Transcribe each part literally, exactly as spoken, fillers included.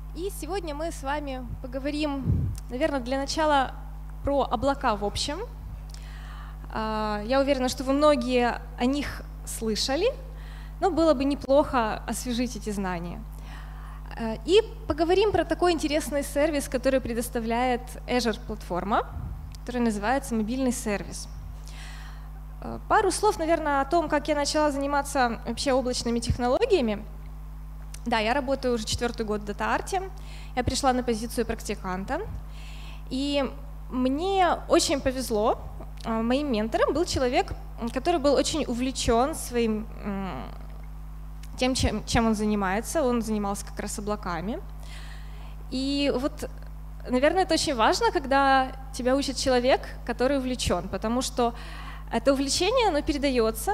И сегодня мы с вами поговорим, наверное, для начала про облака в общем. Я уверена, что вы многие о них слышали, но было бы неплохо освежить эти знания. И поговорим про такой интересный сервис, который предоставляет Azure-платформа, который называется мобильный сервис. Пару слов, наверное, о том, как я начала заниматься вообще облачными технологиями. Да, я работаю уже четвертый год в DataArt. Я пришла на позицию практиканта. И мне очень повезло. Моим ментором был человек, который был очень увлечен своим, тем, чем, чем он занимается. Он занимался как раз облаками. И вот, наверное, это очень важно, когда тебя учит человек, который увлечен, потому что это увлечение, оно передается.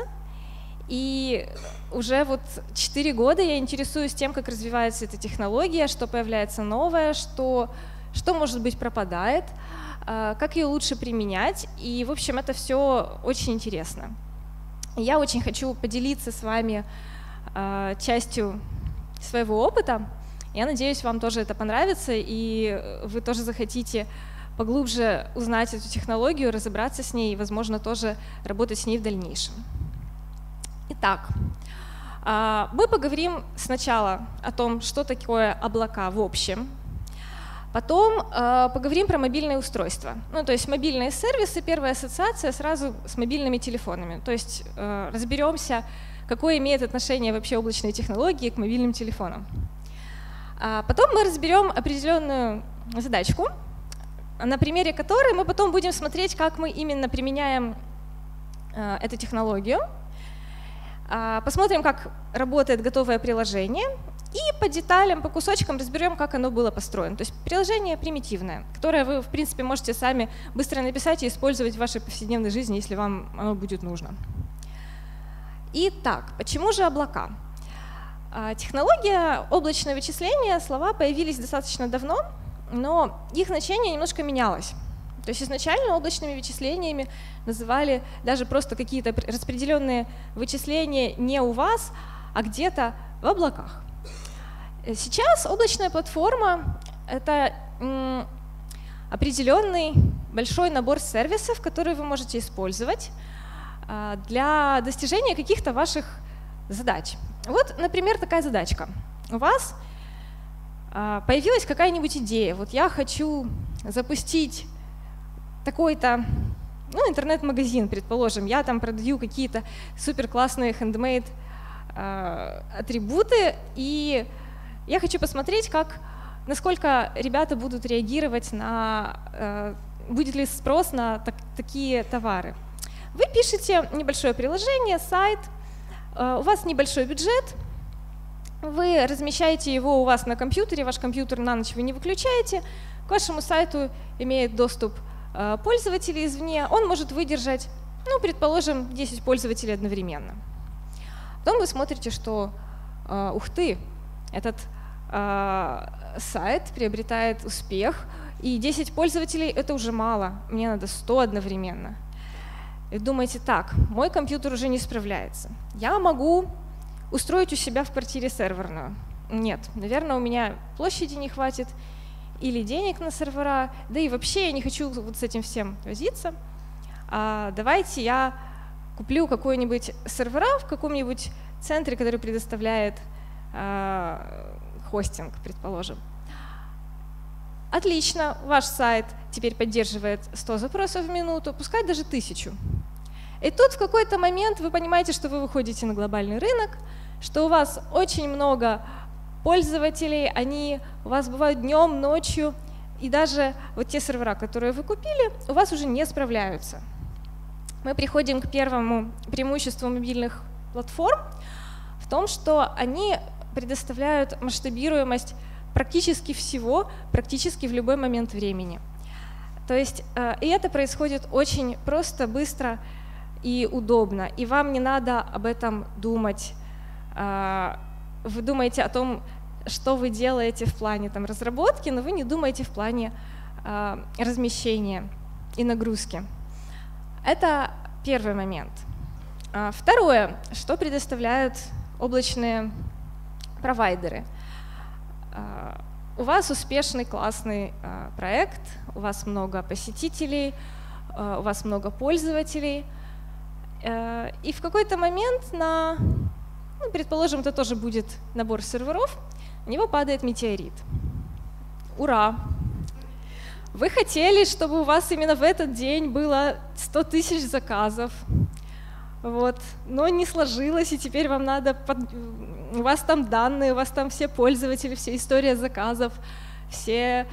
И уже вот четыре года я интересуюсь тем, как развивается эта технология, что появляется новое, что, что может быть, пропадает, как ее лучше применять. И, в общем, это все очень интересно. Я очень хочу поделиться с вами частью своего опыта. Я надеюсь, вам тоже это понравится, и вы тоже захотите поглубже узнать эту технологию, разобраться с ней и, возможно, тоже работать с ней в дальнейшем. Итак, мы поговорим сначала о том, что такое облака в общем, потом поговорим про мобильные устройства. Ну, то есть мобильные сервисы, первая ассоциация сразу с мобильными телефонами. То есть разберемся, какое имеет отношение вообще облачные технологии к мобильным телефонам. Потом мы разберем определенную задачку, на примере которой мы потом будем смотреть, как мы именно применяем эту технологию. Посмотрим, как работает готовое приложение, и по деталям, по кусочкам разберем, как оно было построено. То есть приложение примитивное, которое вы, в принципе, можете сами быстро написать и использовать в вашей повседневной жизни, если вам оно будет нужно. Итак, почему же облака? Технология облачное вычисление, слова появились достаточно давно, но их значение немножко менялось. То есть изначально облачными вычислениями называли даже просто какие-то распределенные вычисления не у вас, а где-то в облаках. Сейчас облачная платформа — это определенный большой набор сервисов, которые вы можете использовать для достижения каких-то ваших задач. Вот, например, такая задачка. У вас появилась какая-нибудь идея. Вот я хочу запустить такой-то, ну, интернет-магазин, предположим, я там продаю какие-то супер классные handmade э, атрибуты, и я хочу посмотреть, как, насколько ребята будут реагировать на, э, будет ли спрос на так, такие товары. Вы пишете небольшое приложение, сайт, э, у вас небольшой бюджет, вы размещаете его у вас на компьютере, ваш компьютер на ночь вы не выключаете, к вашему сайту имеет доступ пользователей извне, он может выдержать, ну, предположим, десять пользователей одновременно. Потом вы смотрите, что, э, ух ты, этот э, сайт приобретает успех, и десять пользователей — это уже мало, мне надо сто одновременно. И думаете, так, мой компьютер уже не справляется, я могу устроить у себя в квартире серверную. Нет, наверное, у меня площади не хватит, или денег на сервера, да и вообще я не хочу вот с этим всем возиться. А давайте я куплю какой-нибудь сервера в каком-нибудь центре, который предоставляет а, хостинг, предположим. Отлично, ваш сайт теперь поддерживает сто запросов в минуту, пускай даже тысячу. И тут в какой-то момент вы понимаете, что вы выходите на глобальный рынок, что у вас очень много пользователей, они у вас бывают днем, ночью, и даже вот те сервера, которые вы купили, у вас уже не справляются. Мы приходим к первому преимуществу мобильных платформ в том, что они предоставляют масштабируемость практически всего, практически в любой момент времени. То есть, и это происходит очень просто, быстро и удобно, и вам не надо об этом думать. Вы думаете о том, что вы делаете в плане там, разработки, но вы не думаете в плане э, размещения и нагрузки. Это первый момент. А второе, что предоставляют облачные провайдеры. у вас успешный, классный э, проект, у вас много посетителей, э, у вас много пользователей, э, и в какой-то момент на, ну, предположим, это тоже будет набор серверов, на него падает метеорит. Ура! Вы хотели, чтобы у вас именно в этот день было сто тысяч заказов, вот, но не сложилось, и теперь вам надо, под... у вас там данные, у вас там все пользователи, вся история заказов, все,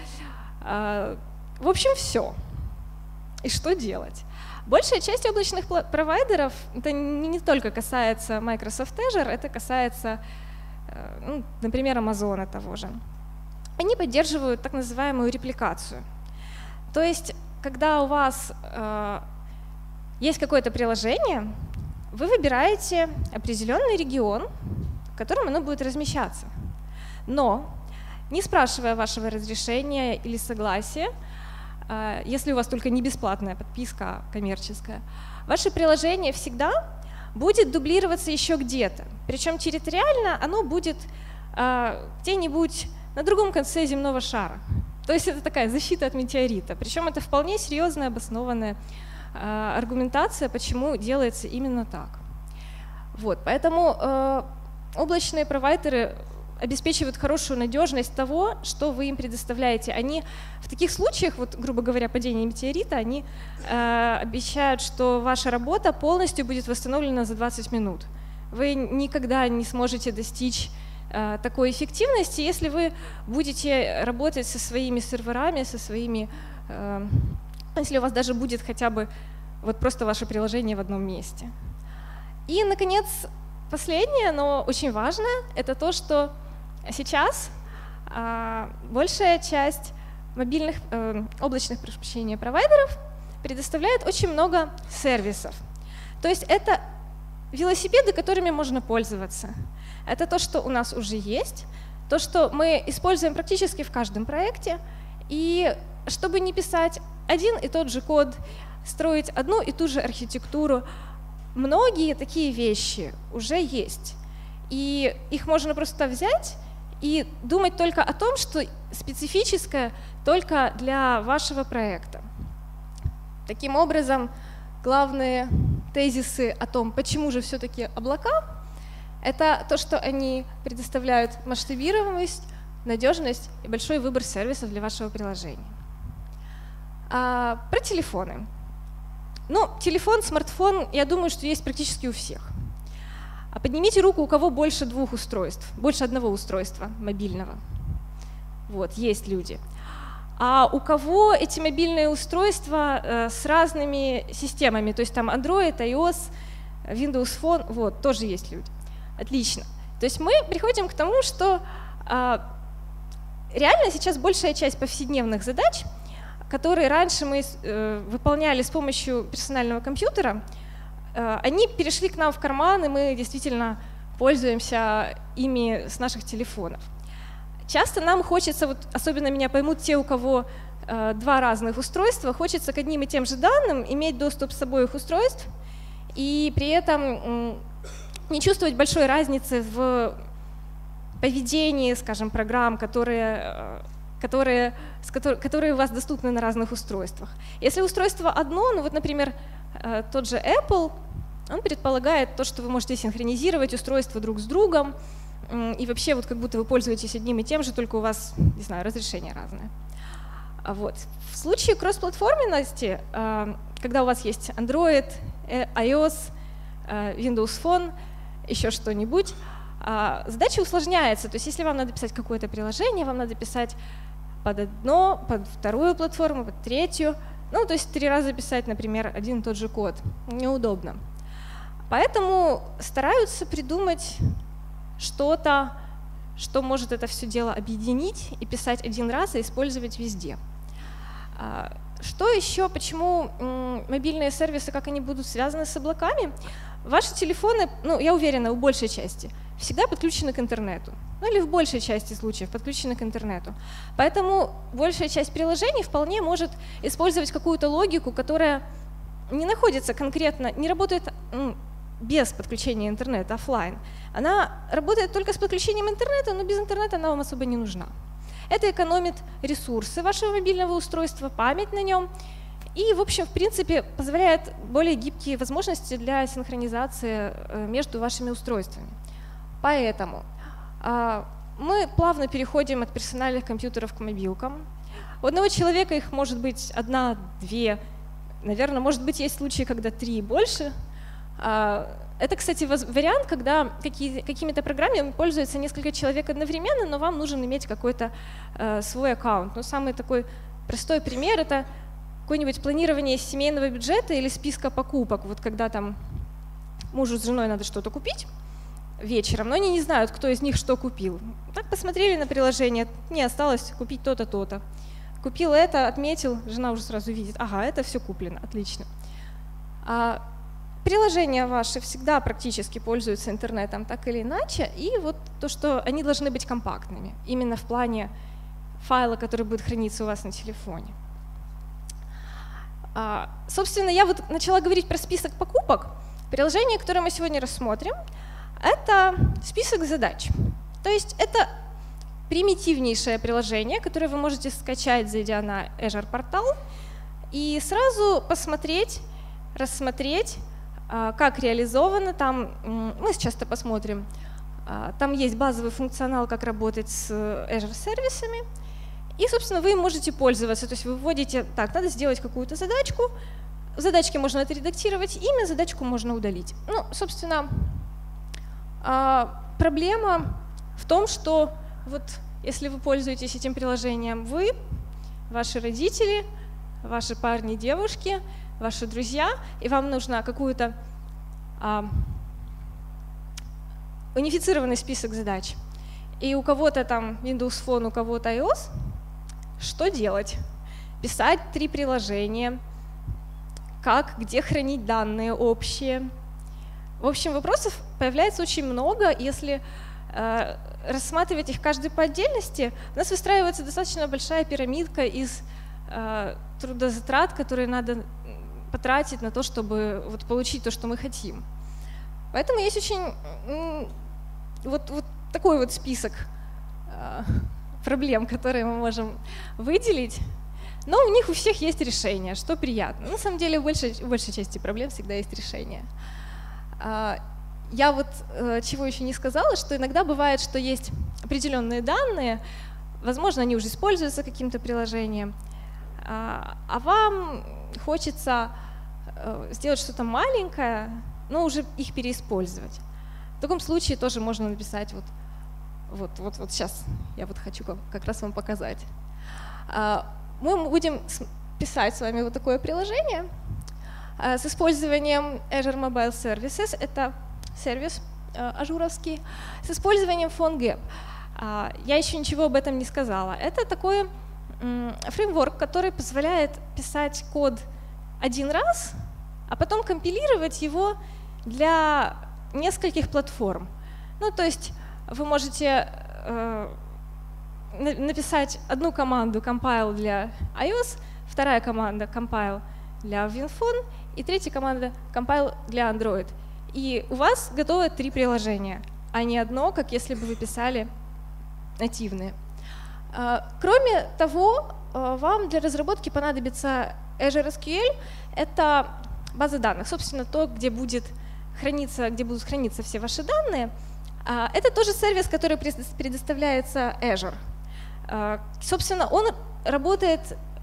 э, в общем, все. И что делать? Большая часть облачных провайдеров, это не, не только касается Microsoft Azure, это касается, э, ну, например, Amazon того же. Они поддерживают так называемую репликацию. То есть, когда у вас э, есть какое-то приложение, вы выбираете определенный регион, в котором оно будет размещаться. Но, не спрашивая вашего разрешения или согласия, э, если у вас только не бесплатная подписка, а коммерческая, ваше приложение всегда будет дублироваться еще где-то. Причем территориально оно будет э, где-нибудь на другом конце земного шара. То есть это такая защита от метеорита. Причем это вполне серьезная, обоснованная э, аргументация, почему делается именно так. Вот, поэтому э, облачные провайдеры обеспечивают хорошую надежность того, что вы им предоставляете. Они в таких случаях, вот, грубо говоря, падения метеорита, они э, обещают, что ваша работа полностью будет восстановлена за двадцать минут. Вы никогда не сможете достичь э, такой эффективности, если вы будете работать со своими серверами, со своими, э, если у вас даже будет хотя бы вот просто ваше приложение в одном месте. И, наконец, последнее, но очень важное, это то, что сейчас э, большая часть мобильных э, облачных, прошу прощения, провайдеров предоставляет очень много сервисов. То есть это велосипеды, которыми можно пользоваться. Это то, что у нас уже есть, то, что мы используем практически в каждом проекте. И чтобы не писать один и тот же код, строить одну и ту же архитектуру, многие такие вещи уже есть. И их можно просто взять и думать только о том, что специфическое только для вашего проекта. Таким образом, главные тезисы о том, почему же все-таки облака, это то, что они предоставляют масштабируемость, надежность и большой выбор сервисов для вашего приложения. А, про телефоны. Ну, телефон, смартфон, я думаю, что есть практически у всех. А поднимите руку, у кого больше двух устройств, больше одного устройства мобильного. Вот, есть люди. А у кого эти мобильные устройства э, с разными системами, то есть там Android, iOS, Windows Phone, вот, тоже есть люди. Отлично. То есть мы приходим к тому, что э, реально сейчас большая часть повседневных задач, которые раньше мы э, выполняли с помощью персонального компьютера, э, они перешли к нам в карман, и мы действительно пользуемся ими с наших телефонов. Часто нам хочется, вот особенно меня поймут те, у кого э, два разных устройства, хочется к одним и тем же данным иметь доступ с обоих устройств и при этом э, не чувствовать большой разницы в поведении, скажем, программ, которые, э, которые, с котор которые у вас доступны на разных устройствах. Если устройство одно, ну вот, например, э, тот же Apple, он предполагает то, что вы можете синхронизировать устройства друг с другом, и вообще вот как будто вы пользуетесь одним и тем же, только у вас, не знаю, разрешение разное. Вот. В случае кроссплатформенности, когда у вас есть Android, iOS, Windows Phone, еще что-нибудь, задача усложняется. То есть если вам надо писать какое-то приложение, вам надо писать под одно, под вторую платформу, под третью. Ну, то есть три раза писать, например, один и тот же код. Неудобно. Поэтому стараются придумать что-то, что может это все дело объединить и писать один раз и использовать везде. Что еще, почему мобильные сервисы, как они будут связаны с облаками? Ваши телефоны, ну, я уверена, у большей части, всегда подключены к интернету. Ну или в большей части случаев подключены к интернету. Поэтому большая часть приложений вполне может использовать какую-то логику, которая не находится конкретно, не работает ну, без подключения интернета, офлайн. Она работает только с подключением интернета, но без интернета она вам особо не нужна. Это экономит ресурсы вашего мобильного устройства, память на нем и, в общем, в принципе, позволяет более гибкие возможности для синхронизации между вашими устройствами. Поэтому мы плавно переходим от персональных компьютеров к мобилкам. У одного человека их может быть одна, две, наверное, может быть, есть случаи, когда три и больше. Это, кстати, вариант, когда какими-то программами пользуется несколько человек одновременно, но вам нужен иметь какой-то свой аккаунт. Но самый такой простой пример — это какое-нибудь планирование семейного бюджета или списка покупок. Вот когда там мужу с женой надо что-то купить вечером, но они не знают, кто из них что купил. Так посмотрели на приложение, не осталось купить то-то, то-то. Купил это, отметил, жена уже сразу видит, ага, это все куплено, отлично. А приложения ваши всегда практически пользуются интернетом так или иначе, и вот то, что они должны быть компактными, именно в плане файла, который будет храниться у вас на телефоне. А, собственно, я вот начала говорить про список покупок. Приложение, которое мы сегодня рассмотрим, это список задач. То есть это примитивнейшее приложение, которое вы можете скачать, зайдя на Azure портал, и сразу посмотреть, рассмотреть, как реализовано. Там, мы сейчас это посмотрим, там есть базовый функционал, как работать с Azure сервисами, и, собственно, вы им можете пользоваться. То есть вы вводите, так, надо сделать какую-то задачку, в задачке можно отредактировать имя, задачку можно удалить. Ну, собственно, проблема в том, что вот если вы пользуетесь этим приложением, вы, ваши родители, ваши парни, девушки, ваши друзья, и вам нужно какую-то а, унифицированный список задач. И у кого-то там Windows Phone, у кого-то iOS, что делать? Писать три приложения, как, где хранить данные общие. В общем, вопросов появляется очень много, если э, рассматривать их каждый по отдельности, у нас выстраивается достаточно большая пирамидка из э, трудозатрат, которые надо потратить на то, чтобы вот, получить то, что мы хотим. Поэтому есть очень вот, вот такой вот список э, проблем, которые мы можем выделить, но у них у всех есть решение, что приятно. На самом деле, у большей, у большей части проблем всегда есть решение. Э, я вот э, чего еще не сказала, что иногда бывает, что есть определенные данные, возможно, они уже используются каким-то приложением, э, а вам хочется э, сделать что-то маленькое, но уже их переиспользовать. В таком случае тоже можно написать вот, вот, вот, вот сейчас, я вот хочу как, как раз вам показать. Э, мы будем писать с вами вот такое приложение э, с использованием Azure Mobile Services, это сервис э, ажуровский, с использованием PhoneGap. Э, я еще ничего об этом не сказала. Это такой э, фреймворк, который позволяет писать код один раз, а потом компилировать его для нескольких платформ. Ну, то есть вы можете э, написать одну команду compile для iOS, вторая команда compile для WinPhone и третья команда compile для Android. И у вас готовы три приложения, а не одно, как если бы вы писали нативные. Кроме того, вам для разработки понадобится Azure эс кью эль. Это база данных, собственно, то, где, будет храниться, где будут храниться все ваши данные. Это тоже сервис, который предоставляется Azure. Собственно, он работает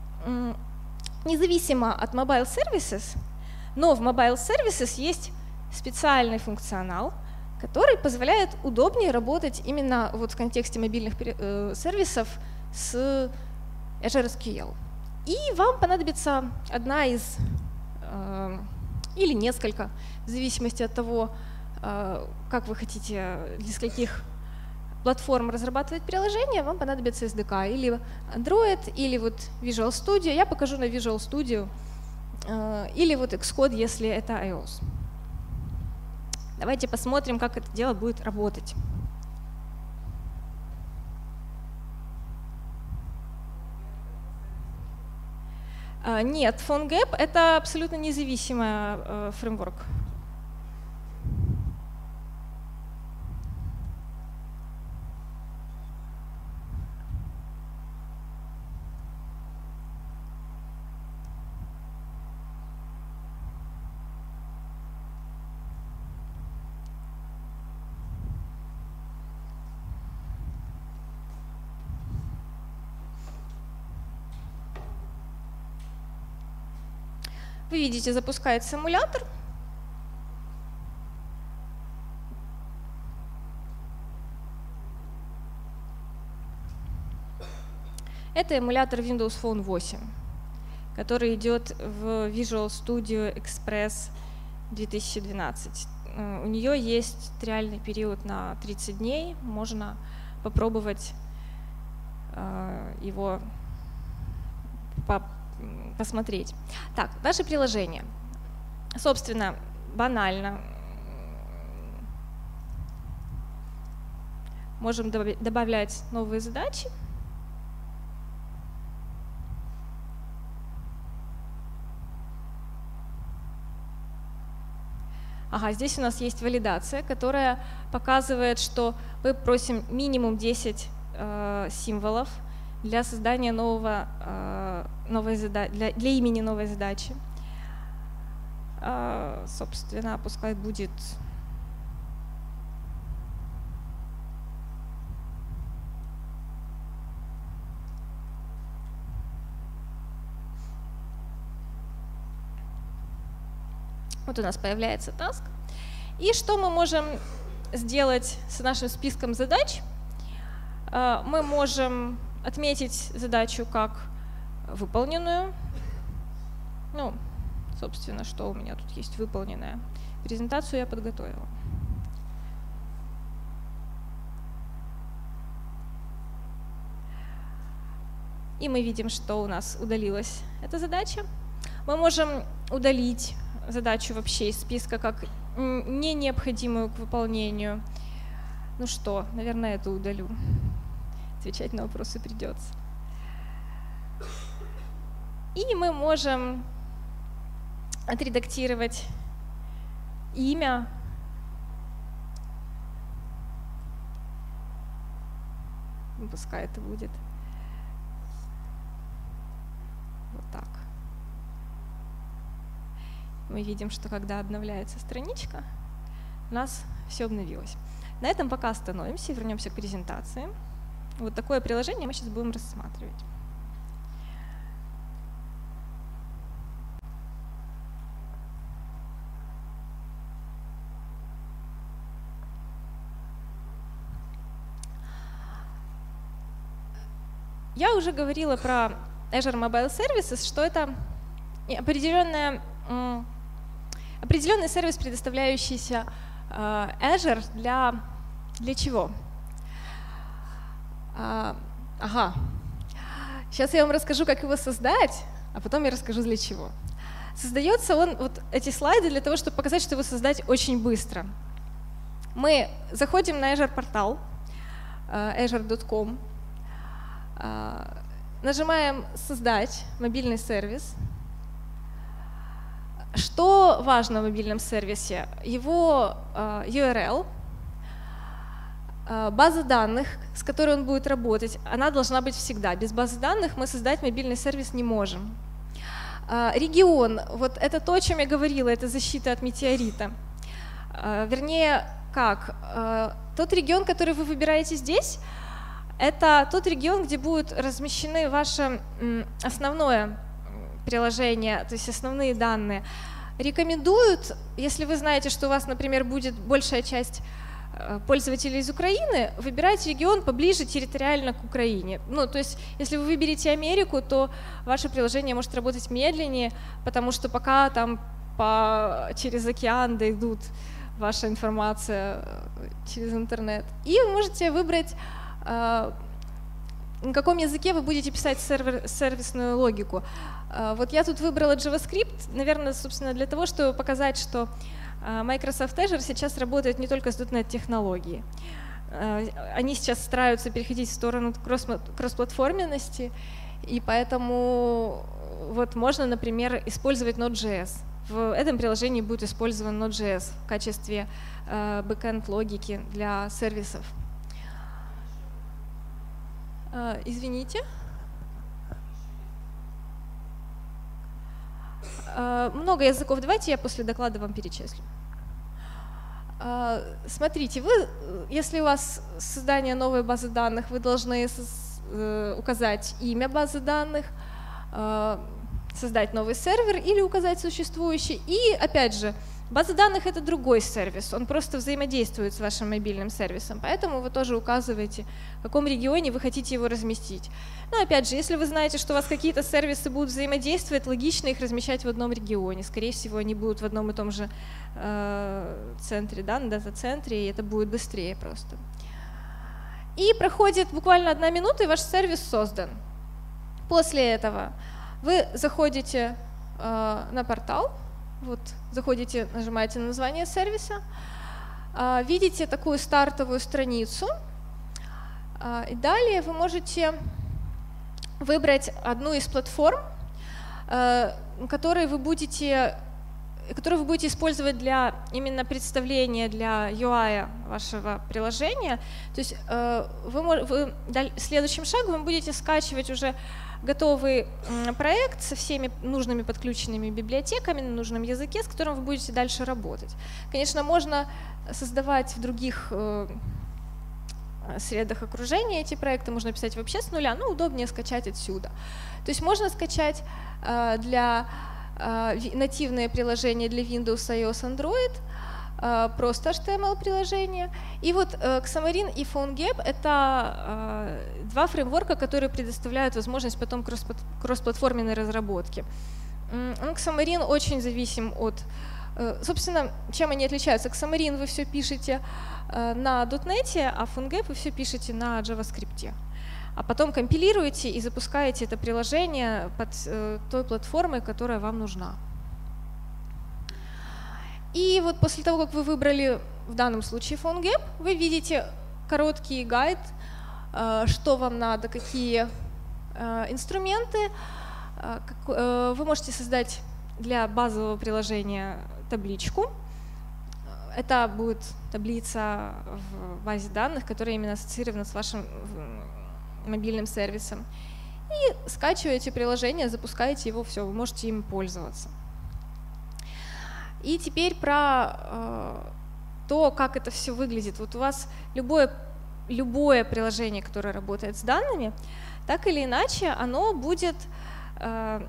независимо от Mobile Services, но в Mobile Services есть специальный функционал, который позволяет удобнее работать именно вот в контексте мобильных э, сервисов с Azure эс кью эль. И вам понадобится одна из, э, или несколько, в зависимости от того, э, как вы хотите, для скольких платформ разрабатывать приложение, вам понадобится эс ди кей, или Android, или вот Visual Studio. Я покажу на Visual Studio, э, или вот Xcode, если это iOS. Давайте посмотрим, как это дело будет работать. Нет, PhoneGap — это абсолютно независимый э, фреймворк. Вы видите, запускает симулятор. Это эмулятор Windows Phone восемь, который идет в Visual Studio Express две тысячи двенадцать. У нее есть реальный период на тридцать дней, можно попробовать э, его по посмотреть. Так, наше приложение. Собственно, банально. Можем добавлять новые задачи. Ага, здесь у нас есть валидация, которая показывает, что мы просим минимум десять э, символов для создания нового, э, новой задачи, для, для имени новой задачи. Э, собственно, пускай будет вот у нас появляется task. И что мы можем сделать с нашим списком задач? Мы можем отметить задачу как выполненную. Ну, собственно, что у меня тут есть выполненная. Презентацию я подготовила. И мы видим, что у нас удалилась эта задача. Мы можем удалить задачу вообще из списка как не необходимую к выполнению. Ну что, наверное, это удалю. Отвечать на вопросы придется. И мы можем отредактировать имя. Пускай это будет вот так. Мы видим, что когда обновляется страничка, у нас все обновилось. На этом пока остановимся и вернемся к презентации. Вот такое приложение мы сейчас будем рассматривать. Я уже говорила про Azure Mobile Services, что это определенная определенный сервис, предоставляющийся э, Azure для, для чего? А, ага. Сейчас я вам расскажу, как его создать, а потом я расскажу, для чего. Создается он, вот эти слайды, для того, чтобы показать, что его создать очень быстро. Мы заходим на Azure портал, э, azure точка ком, э, нажимаем «Создать мобильный сервис». Что важно в мобильном сервисе? Его э, ю ар эл, э, база данных, с которой он будет работать, она должна быть всегда. Без базы данных мы создать мобильный сервис не можем. Э, регион, вот это то, о чем я говорила, это защита от метеорита. Э, вернее, как? Э, тот регион, который вы выбираете здесь, это тот регион, где будут размещены ваше м, основное приложения, то есть основные данные. Рекомендуют, если вы знаете, что у вас, например, будет большая часть пользователей из Украины, выбирать регион поближе территориально к Украине. Ну, то есть, если вы выберете Америку, то ваше приложение может работать медленнее, потому что пока там по, через океан дойдут ваша информация через интернет. И вы можете выбрать, на каком языке вы будете писать сервер, сервисную логику. Вот я тут выбрала JavaScript, наверное, собственно, для того, чтобы показать, что Microsoft Azure сейчас работает не только с .дот нет технологией. Они сейчас стараются переходить в сторону кроссплатформенности, и поэтому вот можно, например, использовать Node.js. В этом приложении будет использован Node.js в качестве бэкэнд логики для сервисов. Извините. Много языков. Давайте я после доклада вам перечислю. Смотрите, вы, если у вас создание новой базы данных, вы должны указать имя базы данных, создать новый сервер или указать существующий. И опять же, база данных — это другой сервис, он просто взаимодействует с вашим мобильным сервисом, поэтому вы тоже указываете, в каком регионе вы хотите его разместить. Но опять же, если вы знаете, что у вас какие-то сервисы будут взаимодействовать, логично их размещать в одном регионе. Скорее всего, они будут в одном и том же э, центре, да, на дата-центре, и это будет быстрее просто. И проходит буквально одна минута, и ваш сервис создан. После этого вы заходите э, на портал, вот, заходите, нажимаете на название сервиса, э, видите такую стартовую страницу, э, и далее вы можете выбрать одну из платформ, э, которые вы будете, которые вы будете использовать для именно представления, для ю ай вашего приложения. То есть э, вы, вы, следующим шагом вы будете скачивать уже готовый проект со всеми нужными подключенными библиотеками на нужном языке, с которым вы будете дальше работать. Конечно, можно создавать в других э, средах окружения эти проекты, можно писать вообще с нуля, но удобнее скачать отсюда. То есть можно скачать э, для э, нативные приложения для Windows, iOS, Android, э, просто эйч ти эм эл-приложение. И вот э, Xamarin и PhoneGap — это э, два фреймворка, которые предоставляют возможность потом кроссплатформенной разработки. Xamarin очень зависим от… Собственно, чем они отличаются? Xamarin вы все пишете на .дот нет, а PhoneGap вы все пишете на JavaScript. А потом компилируете и запускаете это приложение под той платформой, которая вам нужна. И вот после того, как вы выбрали в данном случае PhoneGap, вы видите короткий гайд, что вам надо, какие инструменты. Вы можете создать для базового приложения табличку. Это будет таблица в базе данных, которая именно ассоциирована с вашим мобильным сервисом. И скачиваете приложение, запускаете его, все, вы можете им пользоваться. И теперь про э, то, как это все выглядит. Вот у вас любое, любое приложение, которое работает с данными, так или иначе, оно будет, э,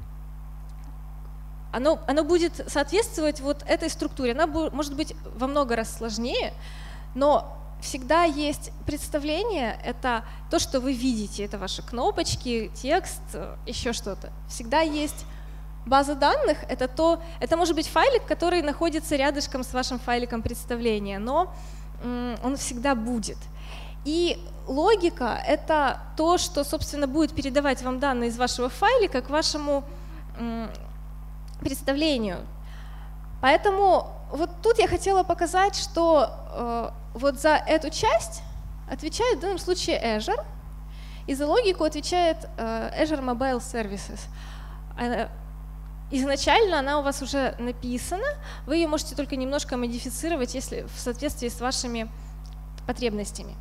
оно, оно будет соответствовать вот этой структуре. Она может быть во много раз сложнее, но всегда есть представление, это то, что вы видите, это ваши кнопочки, текст, еще что-то. Всегда есть база данных, это, то, это может быть файлик, который находится рядышком с вашим файликом представления, но м, он всегда будет. И логика — это то, что, собственно, будет передавать вам данные из вашего файлика к вашему м, представлению. Поэтому вот тут я хотела показать, что э, вот за эту часть отвечает в данном случае Azure, и за логику отвечает э, Azure Mobile Services. Изначально она у вас уже написана, вы ее можете только немножко модифицировать, если в соответствии с вашими потребностями.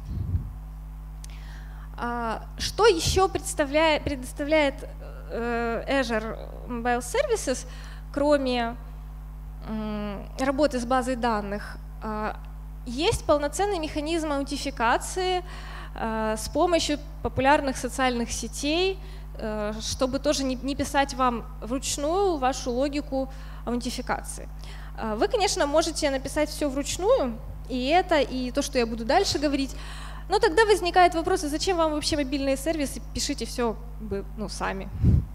Что еще предоставляет, предоставляет Azure Mobile Services, кроме работы с базой данных? Есть полноценный механизм аутентификации с помощью популярных социальных сетей, чтобы тоже не писать вам вручную вашу логику аутентификации. Вы, конечно, можете написать все вручную, и это, и то, что я буду дальше говорить, но тогда возникает вопрос, а зачем вам вообще мобильные сервисы, пишите все ну, сами.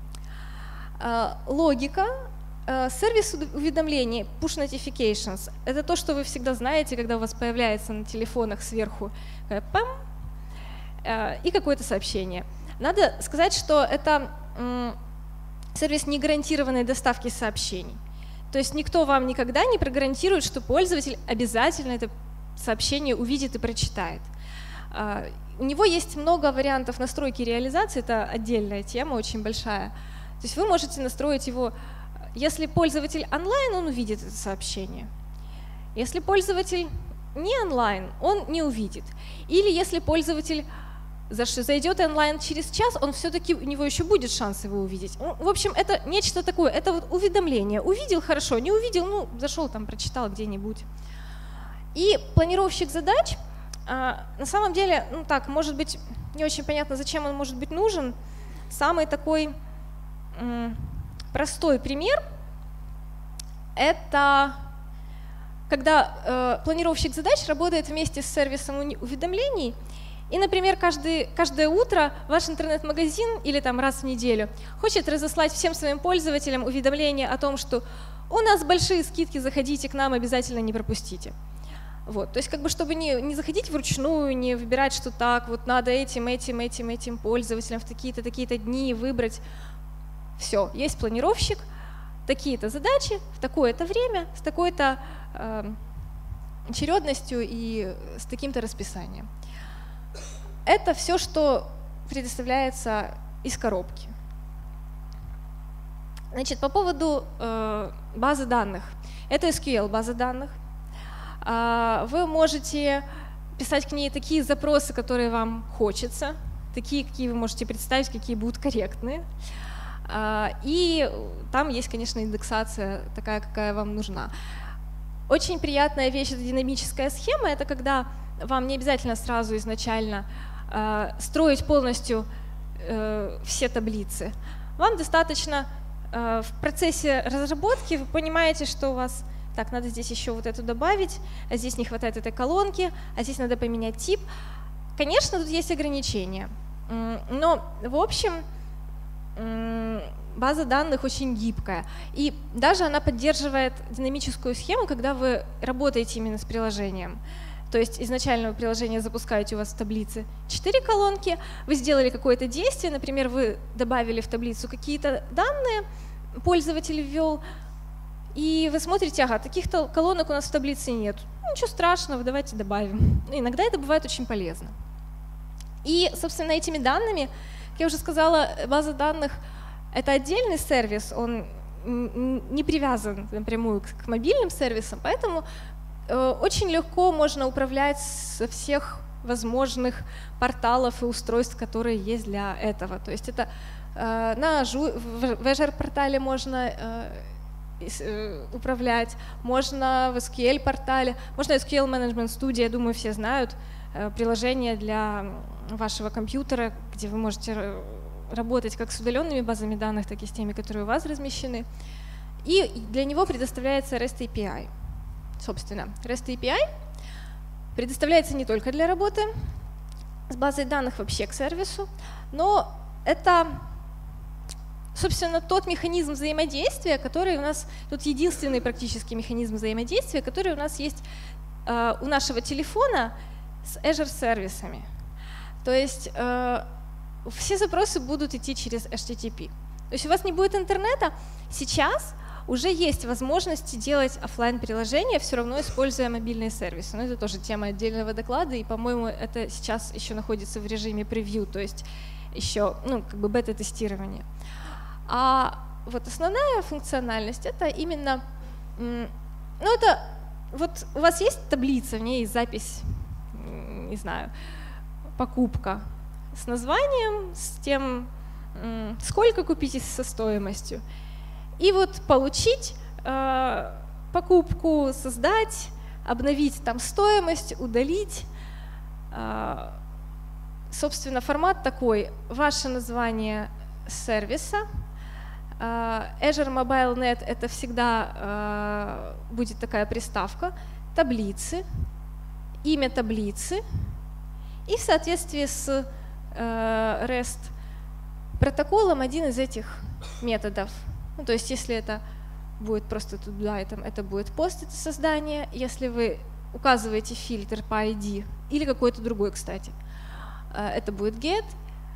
Логика, сервис уведомлений, push notifications, это то, что вы всегда знаете, когда у вас появляется на телефонах сверху пам, и какое-то сообщение. Надо сказать, что это сервис негарантированной доставки сообщений. То есть никто вам никогда не прогарантирует, что пользователь обязательно это сообщение увидит и прочитает. У него есть много вариантов настройки реализации, это отдельная тема, очень большая. То есть вы можете настроить его, если пользователь онлайн, он увидит это сообщение. Если пользователь не онлайн, он не увидит. Или если пользователь зайдет онлайн через час, он все-таки, у него еще будет шанс его увидеть. Ну, в общем, это нечто такое, это вот уведомление. Увидел — хорошо, не увидел, ну, зашел там, прочитал где-нибудь. И планировщик задач, а, на самом деле, ну так, может быть, не очень понятно, зачем он может быть нужен. Самый такой м, простой пример — это когда э, планировщик задач работает вместе с сервисом уведомлений, и, например, каждый, каждое утро ваш интернет-магазин или там раз в неделю хочет разослать всем своим пользователям уведомление о том, что у нас большие скидки, заходите к нам, обязательно не пропустите. Вот, то есть, как бы, чтобы не, не заходить вручную, не выбирать, что так, вот надо этим, этим, этим, этим пользователям в такие-то, такие-то дни выбрать. Все, есть планировщик, такие-то задачи в такое-то время, с такой-то э, очередностью и с таким-то расписанием. Это все, что предоставляется из коробки. Значит, по поводу э, базы данных. Это эс кью эль база данных. Вы можете писать к ней такие запросы, которые вам хочется, такие, какие вы можете представить, какие будут корректные. И там есть, конечно, индексация такая, какая вам нужна. Очень приятная вещь — это динамическая схема. Это когда вам не обязательно сразу изначально строить полностью все таблицы. Вам достаточно в процессе разработки, вы понимаете, что у вас так, надо здесь еще вот эту добавить, а здесь не хватает этой колонки, а здесь надо поменять тип. Конечно, тут есть ограничения, но в общем база данных очень гибкая. И даже она поддерживает динамическую схему, когда вы работаете именно с приложением. То есть изначально вы приложение запускаете, у вас в таблице четыре колонки, вы сделали какое-то действие, например, вы добавили в таблицу какие-то данные, пользователь ввел, и вы смотрите, ага, таких-то колонок у нас в таблице нет. Ну, ничего страшного, давайте добавим. Иногда это бывает очень полезно. И, собственно, этими данными, как я уже сказала, база данных — это отдельный сервис, он не привязан напрямую к мобильным сервисам, поэтому э, очень легко можно управлять со всех возможных порталов и устройств, которые есть для этого. То есть это э, на в Azure-портале можно э, управлять, можно в эс кью эль-портале, можно эс кью эль Management Studio, я думаю, все знают, приложение для вашего компьютера, где вы можете работать как с удаленными базами данных, так и с теми, которые у вас размещены. И для него предоставляется REST эй пи ай. Собственно, REST эй пи ай предоставляется не только для работы с базой данных вообще к сервису, но это, собственно, тот механизм взаимодействия, который у нас, тут единственный практически механизм взаимодействия, который у нас есть э, у нашего телефона с Azure-сервисами. То есть э, все запросы будут идти через эйч ти ти пи. То есть у вас не будет интернета, сейчас уже есть возможности делать офлайн-приложения, все равно используя мобильные сервисы. Но это тоже тема отдельного доклада, и, по-моему, это сейчас еще находится в режиме превью, то есть еще, ну, как бы бета-тестирование. А вот основная функциональность — это именно, ну, это вот у вас есть таблица, в ней есть запись, не знаю, покупка с названием, с тем, сколько купить со стоимостью. И вот получить э, покупку, создать, обновить там стоимость, удалить. Э, собственно, формат такой: ваше название сервиса. Э, Azure Mobile точка нет — это всегда э, будет такая приставка, таблицы, имя таблицы, и в соответствии с э, REST протоколом один из этих методов. Ну, то есть если это будет просто туда, это, это будет пост, это создание. Если вы указываете фильтр по ай ди или какой-то другой, кстати, это будет get.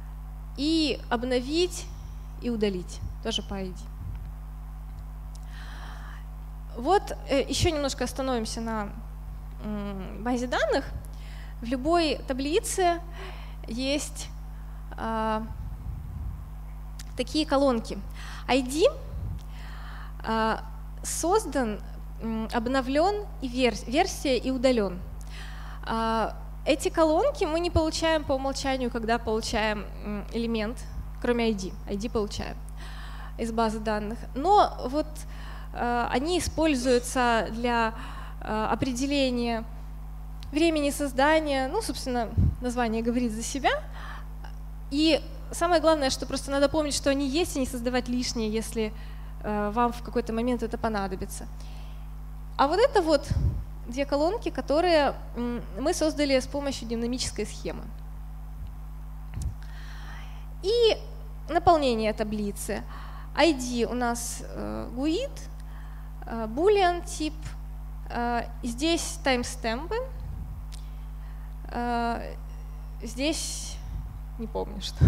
И обновить и удалить тоже по ай ди. Вот еще немножко остановимся на базе данных. В любой таблице есть а, такие колонки. ай ди а, создан, обновлен и верс, версия и удален. А, эти колонки мы не получаем по умолчанию, когда получаем элемент, кроме ай ди. ай ди получаем из базы данных. Но вот а, они используются для а, определения времени создания. Ну, собственно, название говорит за себя. И самое главное, что просто надо помнить, что они есть, и не создавать лишние, если вам в какой-то момент это понадобится. А вот это вот две колонки, которые мы создали с помощью динамической схемы. И наполнение таблицы. ай ди у нас гуид, boolean тип, здесь таймстемпы, здесь не помню что.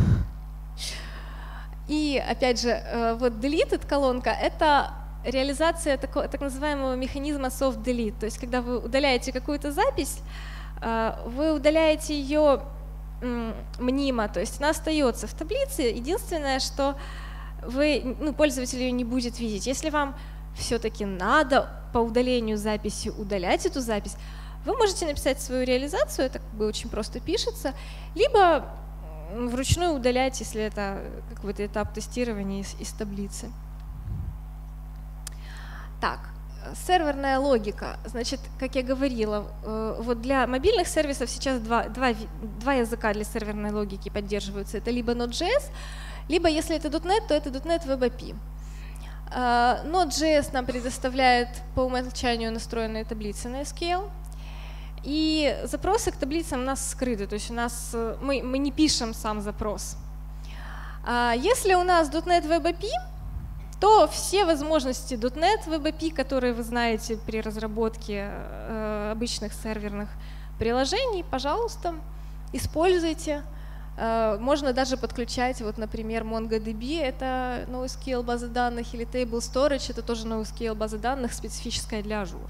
И опять же, вот deleted колонка — это реализация такого, так называемого механизма soft delete. То есть когда вы удаляете какую-то запись, вы удаляете ее мнимо, то есть она остается в таблице. Единственное, что вы, ну, пользователь ее не будет видеть. Если вам все-таки надо по удалению записи удалять эту запись, вы можете написать свою реализацию, это как бы очень просто пишется, либо вручную удалять, если это какой-то этап тестирования из, из таблицы. Так, серверная логика. Значит, как я говорила, вот для мобильных сервисов сейчас два, два, два языка для серверной логики поддерживаются. Это либо Node.js, либо, если это .дот нет, то это .дот нет Web эй пи ай. Node.js нам предоставляет по умолчанию настроенные таблицы на эс кью эль. И запросы к таблицам у нас скрыты, то есть у нас, мы, мы не пишем сам запрос. Если у нас .дот нет Web эй пи ай, то все возможности .дот нет Web эй пи ай, которые вы знаете при разработке э, обычных серверных приложений, пожалуйста, используйте. Э, можно даже подключать, вот, например, MongoDB — это NoSQL база данных, или Table Storage — это тоже NoSQL база данных, специфическая для Ажура.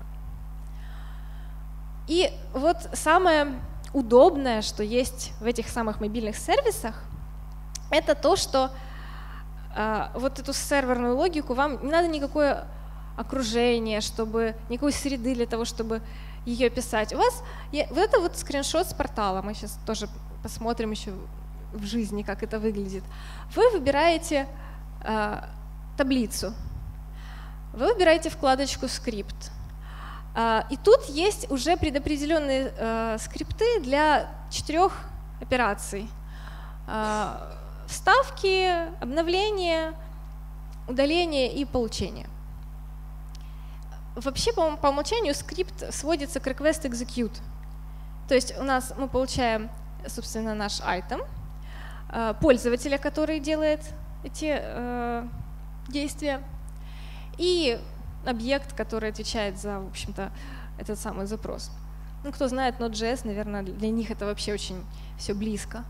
И вот самое удобное, что есть в этих самых мобильных сервисах, это то, что э, вот эту серверную логику вам не надо никакое окружение, чтобы никакой среды для того, чтобы ее писать. У вас я, вот это вот скриншот с портала. Мы сейчас тоже посмотрим еще в жизни, как это выглядит. Вы выбираете э, таблицу, вы выбираете вкладочку «Скрипт». И тут есть уже предопределенные э, скрипты для четырех операций. Э, вставки, обновление, удаление и получение. Вообще, по, по умолчанию скрипт сводится к request execute. То есть у нас мы получаем, собственно, наш item, э, пользователя, который делает эти э, действия, и объект, который отвечает за, в общем-то, этот самый запрос. Ну, кто знает Node.js, наверное, для них это вообще очень все близко.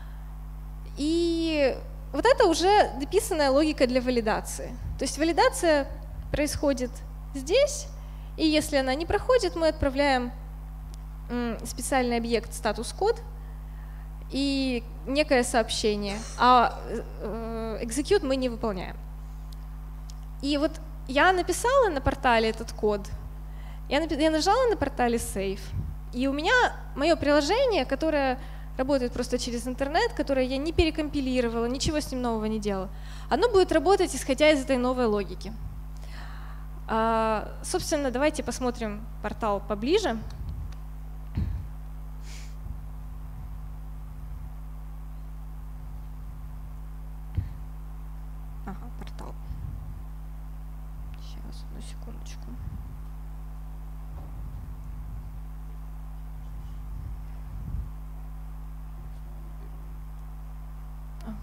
И вот это уже дописанная логика для валидации. То есть валидация происходит здесь, и если она не проходит, мы отправляем специальный объект статус-код и некое сообщение, а execute мы не выполняем. И вот я написала на портале этот код, я, напи- я нажала на портале Save, и у меня мое приложение, которое работает просто через интернет, которое я не перекомпилировала, ничего с ним нового не делала, оно будет работать, исходя из этой новой логики. А, собственно, давайте посмотрим портал поближе. Ага, портал. Сейчас, одну секундочку. А.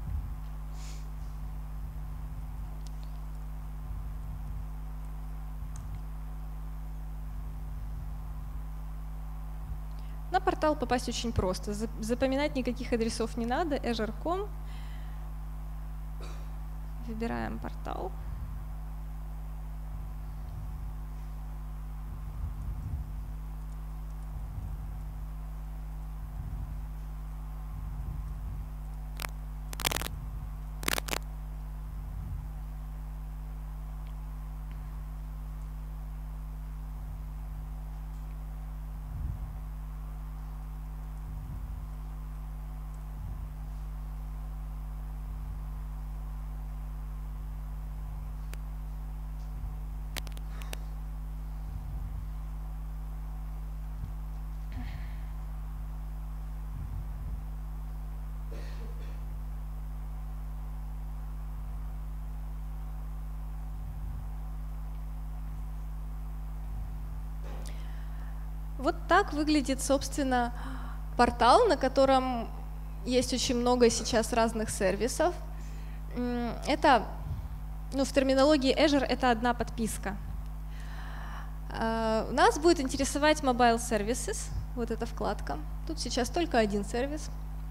На портал попасть очень просто. Запоминать никаких адресов не надо. Azure точка ком. Выбираем портал. Вот так выглядит, собственно, портал, на котором есть очень много сейчас разных сервисов. Это, ну, в терминологии Azure это одна подписка. Нас будет интересовать Mobile Services, вот эта вкладка. Тут сейчас только один сервис.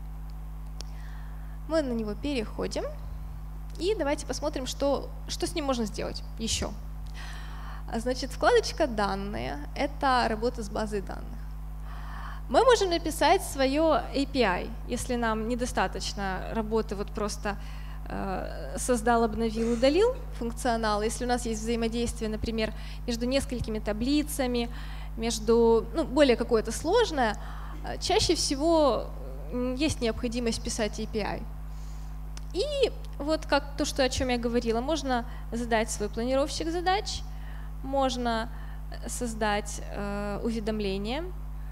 Мы на него переходим. И давайте посмотрим, что, что с ним можно сделать еще. Значит, вкладочка «Данные» — это работа с базой данных. Мы можем написать свое эй пи ай, если нам недостаточно работы, вот просто э, создал, обновил, удалил функционал. Если у нас есть взаимодействие, например, между несколькими таблицами, между, ну, более какое-то сложное, чаще всего есть необходимость писать эй пи ай. И вот как то, что, о чем я говорила, можно задать свой планировщик задач, можно создать э, уведомления,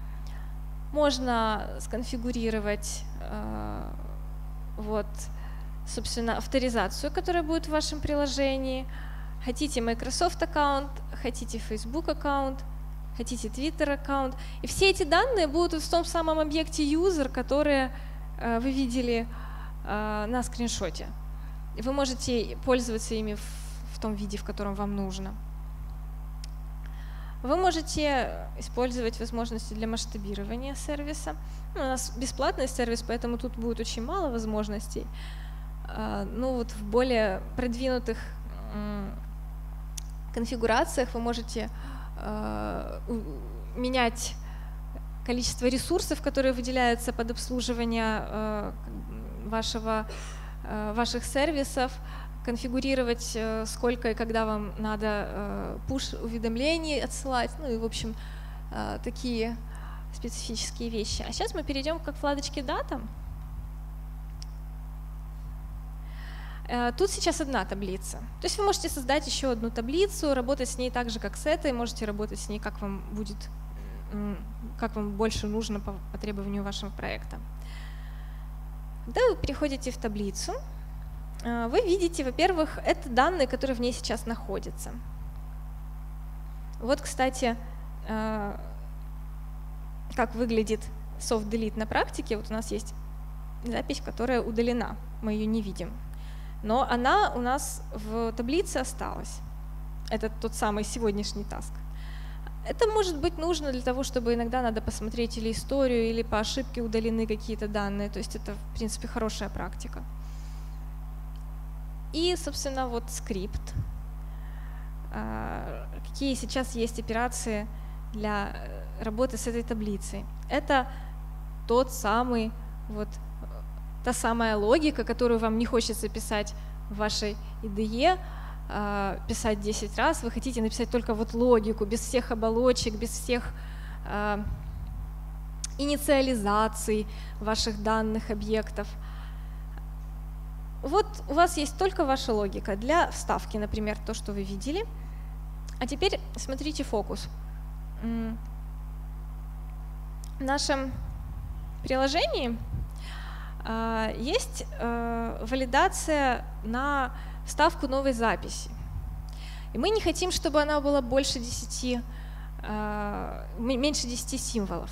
можно сконфигурировать э, вот, собственно, авторизацию, которая будет в вашем приложении. Хотите Microsoft аккаунт, хотите Facebook аккаунт, хотите Twitter аккаунт. И все эти данные будут в том самом объекте user, который э, вы видели э, на скриншоте. И вы можете пользоваться ими в, в том виде, в котором вам нужно. Вы можете использовать возможности для масштабирования сервиса. Ну, у нас бесплатный сервис, поэтому тут будет очень мало возможностей. Ну, вот в более продвинутых конфигурациях вы можете менять количество ресурсов, которые выделяются под обслуживание вашего, ваших сервисов, конфигурировать, сколько и когда вам надо пуш-уведомлений отсылать, ну и, в общем, такие специфические вещи. А сейчас мы перейдем к вкладочке «Дата». Тут сейчас одна таблица. То есть вы можете создать еще одну таблицу, работать с ней так же, как с этой, можете работать с ней, как вам будет, как вам больше нужно по, по требованию вашего проекта. Когда вы переходите в таблицу, вы видите, во-первых, это данные, которые в ней сейчас находятся. Вот, кстати, как выглядит soft delete на практике. Вот у нас есть запись, которая удалена, мы ее не видим. Но она у нас в таблице осталась. Это тот самый сегодняшний таск. Это может быть нужно для того, чтобы иногда надо посмотреть или историю, или по ошибке удалены какие-то данные. То есть это, в принципе, хорошая практика. И, собственно, вот скрипт. Какие сейчас есть операции для работы с этой таблицей? Это тот самый, вот, та самая логика, которую вам не хочется писать в вашей ай ди и, писать десять раз. Вы хотите написать только вот логику, без всех оболочек, без всех инициализаций ваших данных объектов. Вот у вас есть только ваша логика для вставки, например, то, что вы видели. А теперь смотрите фокус. В нашем приложении есть валидация на вставку новой записи. И мы не хотим, чтобы она была больше десяти, меньше десяти символов.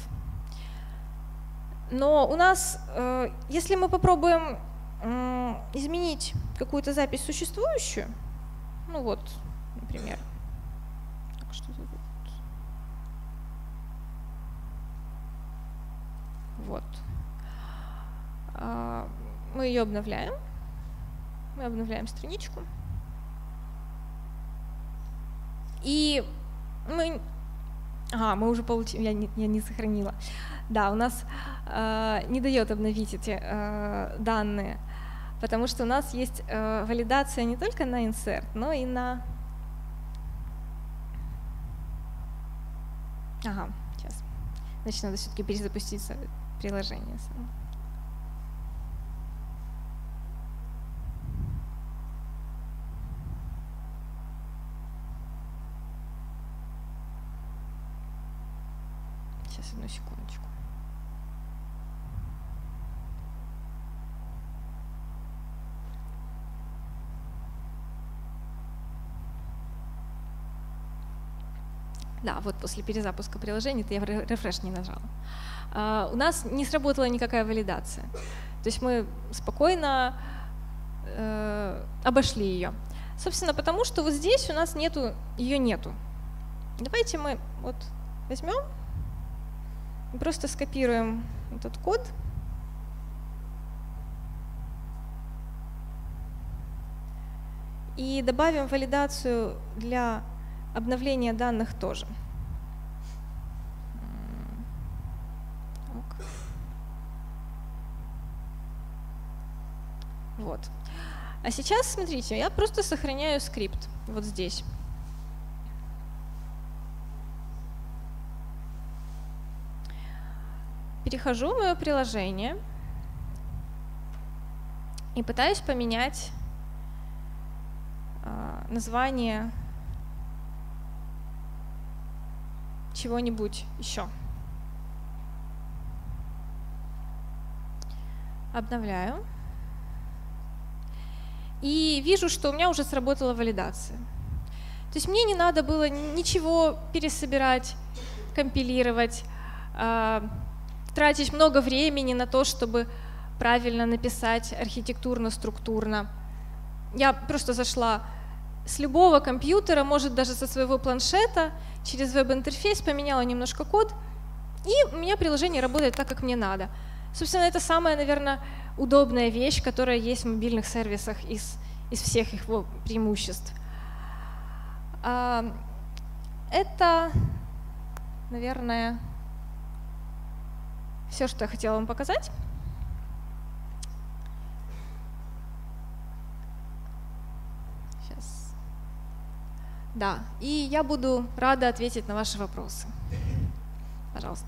Но у нас, если мы попробуем изменить какую-то запись существующую, ну вот, например, что-то тут. Вот. Мы ее обновляем. Мы обновляем страничку. И мы... Ага, мы уже получили... Я не, я не сохранила. Да, у нас э, не дает обновить эти э, данные, потому что у нас есть э, валидация не только на insert, но и на... Ага, сейчас. Значит, надо все-таки перезапустить приложение. Сейчас, одну секундочку. Да, вот после перезапуска приложения я рефреш не нажала. Uh, у нас не сработала никакая валидация. То есть мы спокойно uh, обошли ее. Собственно, потому что вот здесь у нас нету, ее нету. Давайте мы вот возьмем и просто скопируем этот код. И добавим валидацию для обновления данных тоже. Вот. А сейчас, смотрите, я просто сохраняю скрипт вот здесь. Перехожу в мое приложение и пытаюсь поменять э, название чего-нибудь еще. Обновляю. И вижу, что у меня уже сработала валидация. То есть мне не надо было ничего пересобирать, компилировать, э, тратить много времени на то, чтобы правильно написать архитектурно-структурно. Я просто зашла с любого компьютера, может даже со своего планшета, через веб-интерфейс, поменяла немножко код, и у меня приложение работает так, как мне надо. Собственно, это самая, наверное, удобная вещь, которая есть в мобильных сервисах из, из всех их преимуществ. Это, наверное, все, что я хотела вам показать. Сейчас. Да, и я буду рада ответить на ваши вопросы. Пожалуйста.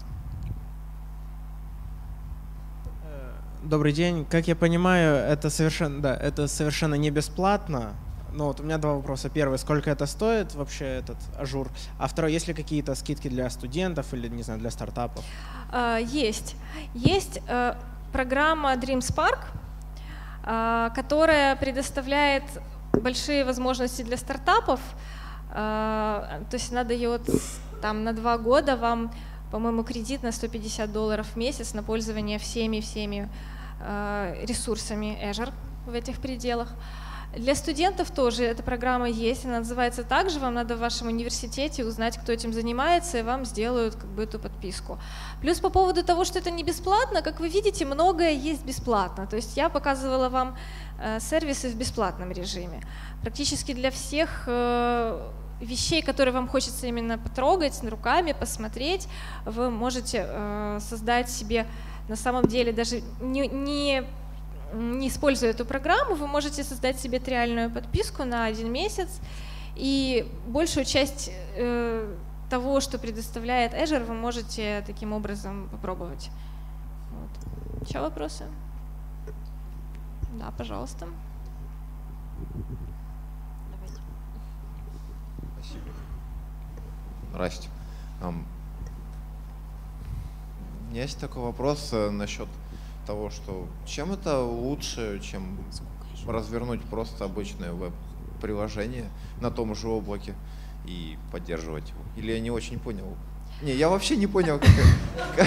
Добрый день. Как я понимаю, это совершенно, да, это совершенно не бесплатно. Но вот у меня два вопроса. Первый, сколько это стоит вообще, этот ажур? А второй, есть ли какие-то скидки для студентов или, не знаю, для стартапов? Есть. Есть программа DreamSpark, которая предоставляет большие возможности для стартапов. То есть надо ее вот там на два года вам, по-моему, кредит на сто пятьдесят долларов в месяц на пользование всеми-всеми ресурсами Azure в этих пределах. Для студентов тоже эта программа есть, она называется так же, вам надо в вашем университете узнать, кто этим занимается, и вам сделают как бы эту подписку. Плюс по поводу того, что это не бесплатно, как вы видите, многое есть бесплатно. То есть я показывала вам э, сервисы в бесплатном режиме. Практически для всех э, вещей, которые вам хочется именно потрогать руками, посмотреть, вы можете э, создать себе на самом деле даже не, не не используя эту программу, вы можете создать себе триальную подписку на один месяц, и большую часть э, того, что предоставляет Azure, вы можете таким образом попробовать. Вот. Еще вопросы? Да, пожалуйста. Давайте. Спасибо. Здрасте. Um, у меня есть такой вопрос uh, насчет того, что чем это лучше, чем развернуть просто обычное веб-приложение на том же облаке и поддерживать его? Или я не очень понял? Не, я вообще не понял, как,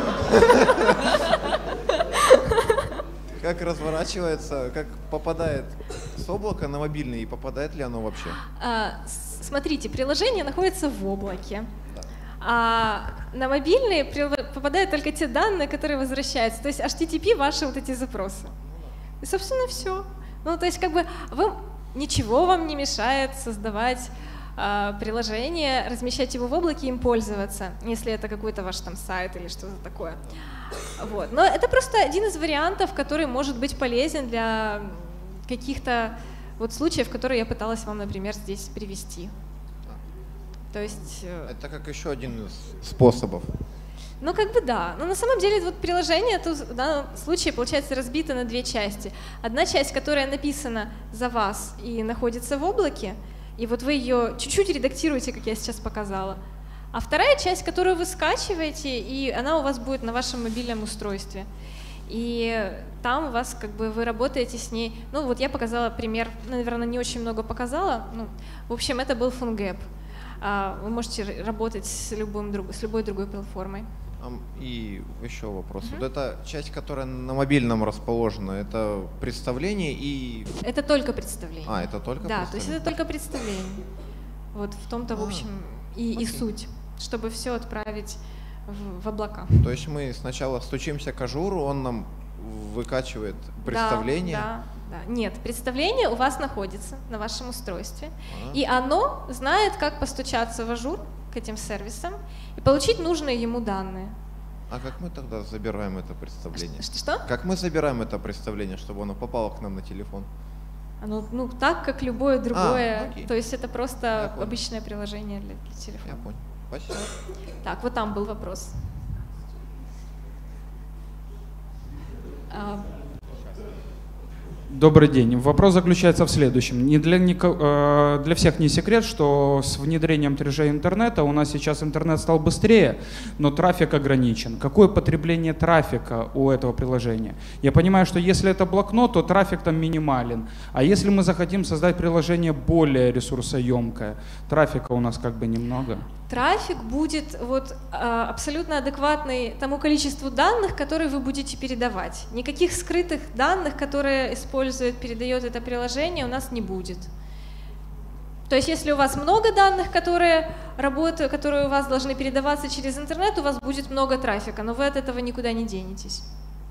как разворачивается, как попадает с облака на мобильный и попадает ли оно вообще? А, смотрите, приложение находится в облаке. А на мобильные попадают только те данные, которые возвращаются, то есть эйч ти ти пи ваши вот эти запросы. И, собственно, все. Ну, то есть, как бы, вы, ничего вам не мешает создавать э, приложение, размещать его в облаке и им пользоваться, если это какой-то ваш там сайт или что-то такое. Вот. Но это просто один из вариантов, который может быть полезен для каких-то вот случаев, которые я пыталась вам, например, здесь привести. То есть, это как еще один из способов. Ну, как бы да. Но на самом деле вот приложение тут в данном случае получается разбито на две части. Одна часть, которая написана за вас и находится в облаке, и вот вы ее чуть-чуть редактируете, как я сейчас показала. А вторая часть, которую вы скачиваете, и она у вас будет на вашем мобильном устройстве. И там у вас как бы вы работаете с ней. Ну, вот я показала пример, наверное, не очень много показала. Ну, в общем, это был PhoneGap. вы можете работать с, любым, с любой другой платформой. И еще вопрос. Uh-huh. Вот эта часть, которая на мобильном расположена, это представление и... Это только представление. А, это только да, представление. Да, то есть это только представление. Вот в том-то, в общем, и, и суть, чтобы все отправить в, в облака. То есть мы сначала стучимся к ажуру, он нам выкачивает представление? Да, да, да. Нет, представление у вас находится на вашем устройстве, а. и оно знает, как постучаться в ажур к этим сервисам и получить нужные ему данные. А как мы тогда забираем это представление? Что? что? Как мы забираем это представление, чтобы оно попало к нам на телефон? Ну, ну так, как любое другое. А, то есть это просто обычное приложение для, для телефона. Я понял. Спасибо. Так, вот там был вопрос. А, Добрый день. Вопрос заключается в следующем. Не для, для всех не секрет, что с внедрением три джи интернета у нас сейчас интернет стал быстрее, но трафик ограничен. Какое потребление трафика у этого приложения? Я понимаю, что если это блокнот, то трафик там минимален. А если мы захотим создать приложение более ресурсоемкое, трафика у нас как бы немного? Трафик будет вот, абсолютно адекватный тому количеству данных, которые вы будете передавать. Никаких скрытых данных, которые использует, передает это приложение, у нас не будет. То есть если у вас много данных, которые, работают, которые у вас должны передаваться через интернет, у вас будет много трафика, но вы от этого никуда не денетесь.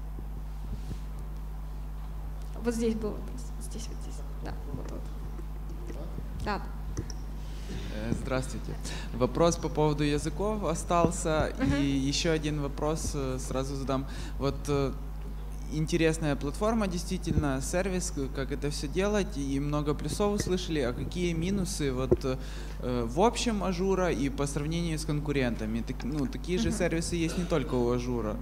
Вот здесь был вопрос. Здесь, вот здесь. Да, вот, вот. Да. Здравствуйте. Вопрос по поводу языков остался. Uh-huh. И еще один вопрос сразу задам. Вот интересная платформа, действительно, сервис, как это все делать, и много плюсов услышали. А какие минусы вот в общем ажура и по сравнению с конкурентами? Так, ну, такие же uh-huh. сервисы есть не только у ажура.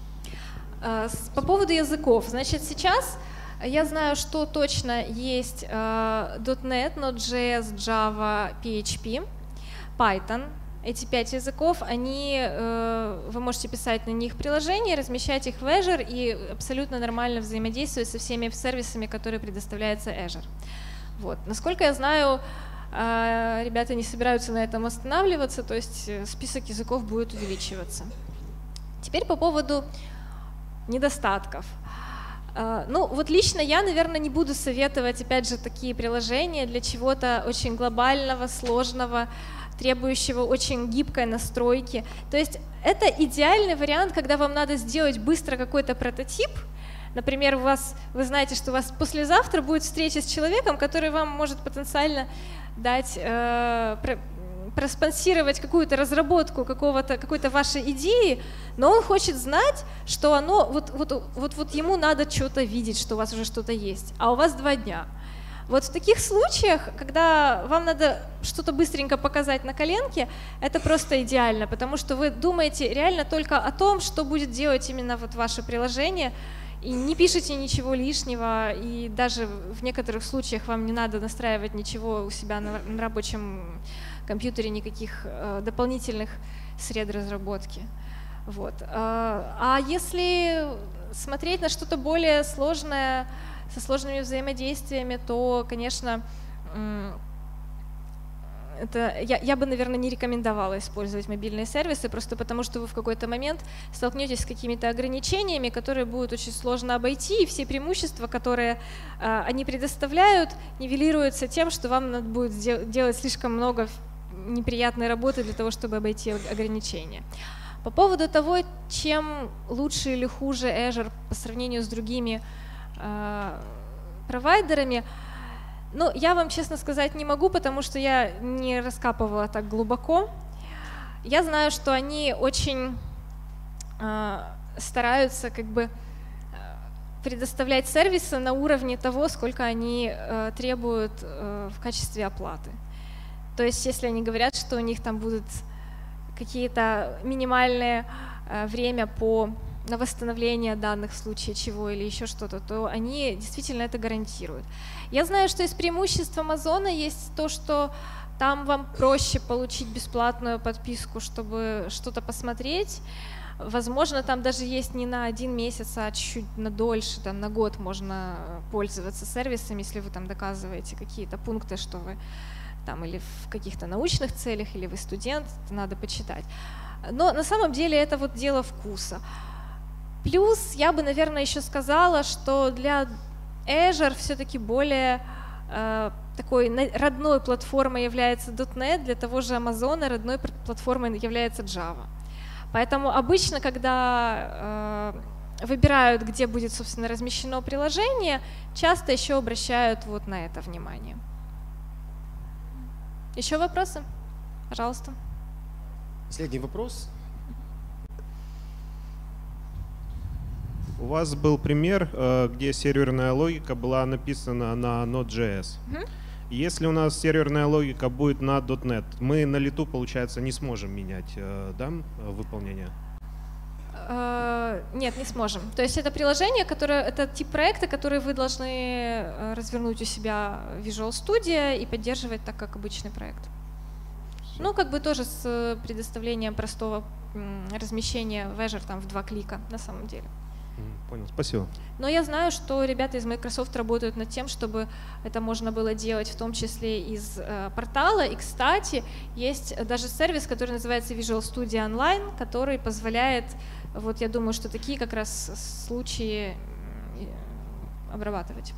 По поводу языков. Значит, сейчас я знаю, что точно есть .дот нет, Node.js, Java, пи эйч пи, Python. Эти пять языков, они, вы можете писать на них приложения, размещать их в Azure и абсолютно нормально взаимодействовать со всеми сервисами, которые предоставляется Azure. Вот. Насколько я знаю, ребята не собираются на этом останавливаться, то есть список языков будет увеличиваться. Теперь по поводу недостатков. Ну, вот лично я, наверное, не буду советовать, опять же, такие приложения для чего-то очень глобального, сложного, требующего очень гибкой настройки. То есть это идеальный вариант, когда вам надо сделать быстро какой-то прототип. Например, у вас, вы знаете, что у вас послезавтра будет встреча с человеком, который вам может потенциально дать, э, проспонсировать какую-то разработку какого-то, какой-то вашей идеи, но он хочет знать, что оно, вот, вот, вот, вот ему надо что-то видеть, что у вас уже что-то есть, а у вас два дня. Вот в таких случаях, когда вам надо что-то быстренько показать на коленке, это просто идеально, потому что вы думаете реально только о том, что будет делать именно вот ваше приложение, и не пишите ничего лишнего, и даже в некоторых случаях вам не надо настраивать ничего у себя на, на рабочем компьютере, никаких э, дополнительных сред разработки. Вот. А если смотреть на что-то более сложное, со сложными взаимодействиями, то, конечно, это, я, я бы, наверное, не рекомендовала использовать мобильные сервисы, просто потому что вы в какой-то момент столкнетесь с какими-то ограничениями, которые будут очень сложно обойти, и все преимущества, которые э, они предоставляют, нивелируются тем, что вам надо будет дел- делать слишком много неприятной работы для того, чтобы обойти ограничения. По поводу того, чем лучше или хуже Azure по сравнению с другими э, провайдерами, ну, я вам честно сказать не могу, потому что я не раскапывала так глубоко. Я знаю, что они очень э, стараются как бы предоставлять сервисы на уровне того, сколько они э, требуют э, в качестве оплаты. То есть, если они говорят, что у них там будут какие-то минимальные э, время по на восстановление данных в случае чего или еще что-то, то они действительно это гарантируют. Я знаю, что из преимуществ Амазона есть то, что там вам проще получить бесплатную подписку, чтобы что-то посмотреть. Возможно, там даже есть не на один месяц, а чуть-чуть на дольше, там, на год можно пользоваться сервисом, если вы там доказываете какие-то пункты, что вы там, или в каких-то научных целях, или вы студент, надо почитать. Но на самом деле это вот дело вкуса. Плюс я бы, наверное, еще сказала, что для Azure все-таки более э, такой родной платформой является .дот нет, для того же Amazon родной платформой является Java. Поэтому обычно, когда э, выбирают, где будет, собственно, размещено приложение, часто еще обращают вот на это внимание. Еще вопросы? Пожалуйста. Последний вопрос. У вас был пример, где серверная логика была написана на Node.js. Угу. Если у нас серверная логика будет на .дот нет, мы на лету, получается, не сможем менять, да, выполнение? Нет, не сможем. То есть это приложение, которое, это тип проекта, который вы должны развернуть у себя в Visual Studio и поддерживать так, как обычный проект. Все. Ну, как бы тоже с предоставлением простого размещения в Azure там в два клика на самом деле. Понял, спасибо. Но я знаю, что ребята из Microsoft работают над тем, чтобы это можно было делать в том числе из э, портала. И, кстати, есть даже сервис, который называется Visual Studio Online, который позволяет, вот я думаю, что такие как раз случаи обрабатывать.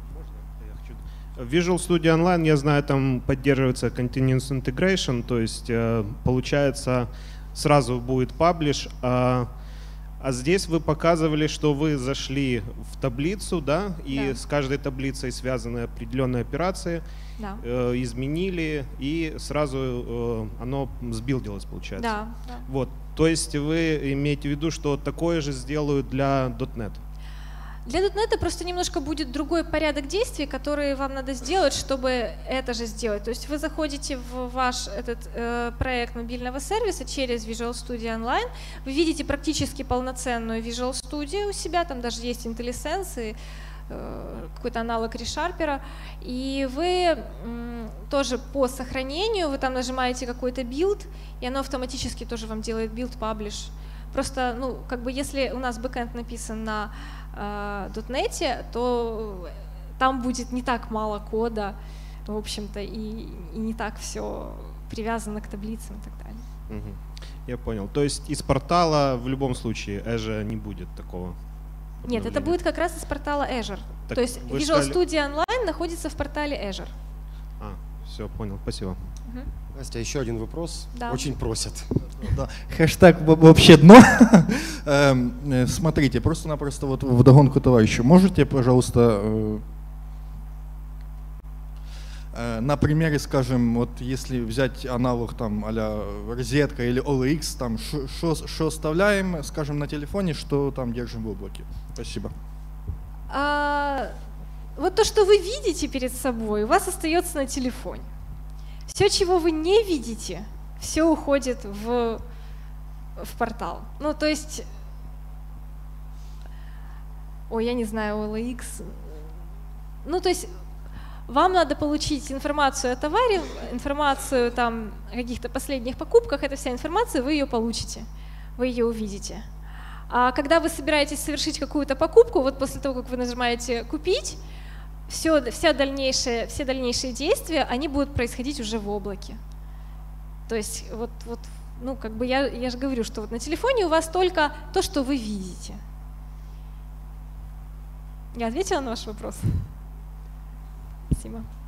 В Visual Studio Online, я знаю, там поддерживается Continuous Integration, то есть э, получается сразу будет паблиш, а А здесь вы показывали, что вы зашли в таблицу, да, и да. с каждой таблицей связаны определенные операции, да. э, изменили, и сразу э, оно сбилдилось, получается. Да, да. Вот. То есть вы имеете в виду, что такое же сделают для .дот нет? Для .дот нет просто немножко будет другой порядок действий, который вам надо сделать, чтобы это же сделать. То есть вы заходите в ваш этот э, проект мобильного сервиса через Visual Studio Online, вы видите практически полноценную Visual Studio у себя, там даже есть IntelliSense и э, какой-то аналог ReSharper, и вы м, тоже по сохранению, вы там нажимаете какой-то билд, и оно автоматически тоже вам делает билд, паблиш. Просто, ну, как бы если у нас бэкэнд написан на .дот нет, то там будет не так мало кода, в общем-то, и, и не так все привязано к таблицам и так далее. Угу. Я понял. То есть из портала в любом случае Azure не будет такого? Нет, это будет как раз из портала Azure. Так то есть Visual сказали... Studio Online находится в портале Azure. А, все, понял, спасибо. Угу. Настя, еще один вопрос. Да. Очень просят. Да. Хэштег вообще дно. Смотрите, просто-напросто вот вдогонку товарищу. Можете, пожалуйста, на примере, скажем, вот если взять аналог там а-ля розетка или о эл икс, там что оставляем, скажем, на телефоне, что там держим в облаке? Спасибо. А, вот то, что вы видите перед собой, у вас остается на телефоне. Все, чего вы не видите, все уходит в, в портал. Ну, то есть, ой, я не знаю, о эл икс. Ну, то есть, вам надо получить информацию о товаре, информацию там, о каких-то последних покупках, эта вся информация, вы ее получите, вы ее увидите. А когда вы собираетесь совершить какую-то покупку, вот после того, как вы нажимаете «Купить», Все, все, дальнейшие, все дальнейшие действия, они будут происходить уже в облаке. То есть, вот, вот, ну, как бы я, я же говорю, что вот на телефоне у вас только то, что вы видите. Я ответила на ваш вопрос? Спасибо.